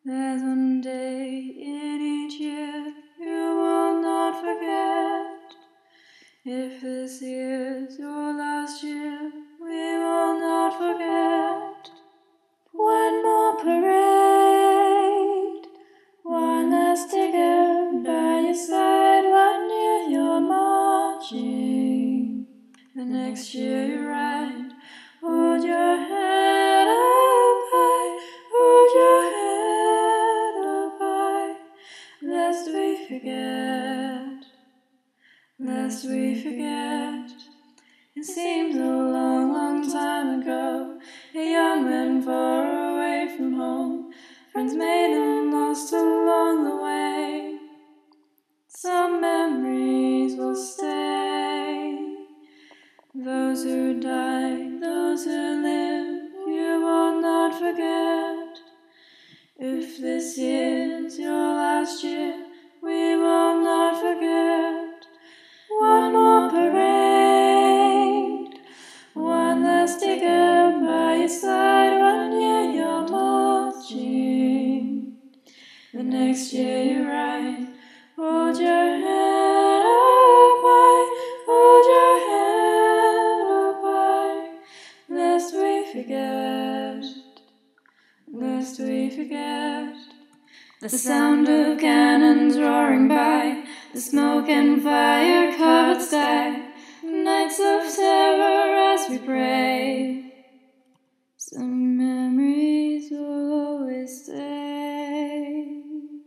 There's one day in each year you will not forget. If this year's your last year, we will not forget. One more parade, one last digger by your side, 1 year you're marching. The next year you ride, hold your head up high, hold your head up high, lest we forget, lest we forget. It seems a long, long time ago, a young man far away from home, friends made and lost along the way. Some memories will stay. Those who die, those who live, you will not forget. If this year's your last year, we will not forget. One more parade, one last digger by your side, 1 year you're marching. The next year you ride, hold your head up high, hold your head up high, lest we forget, lest we forget. The sound of cannons roaring by, the smoke and fire covered sky, nights of terror as we pray. Some memories will always stay.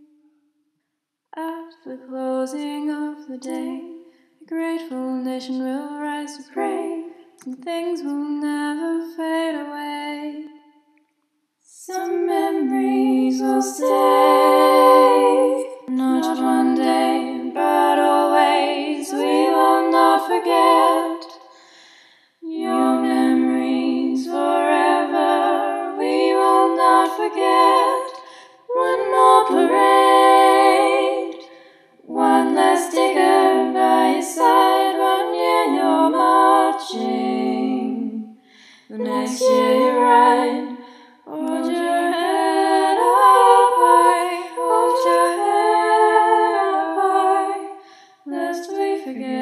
At the closing of the day, a grateful nation will rise to pray. Some things will never fade away. Some memories will stay. Not one day, but always, we will not forget. Your memories forever, we will not forget. One more parade, one last digger by your side, 1 year you're marching. The next year you ride, hold your head up high, hold your head up high, lest we forget.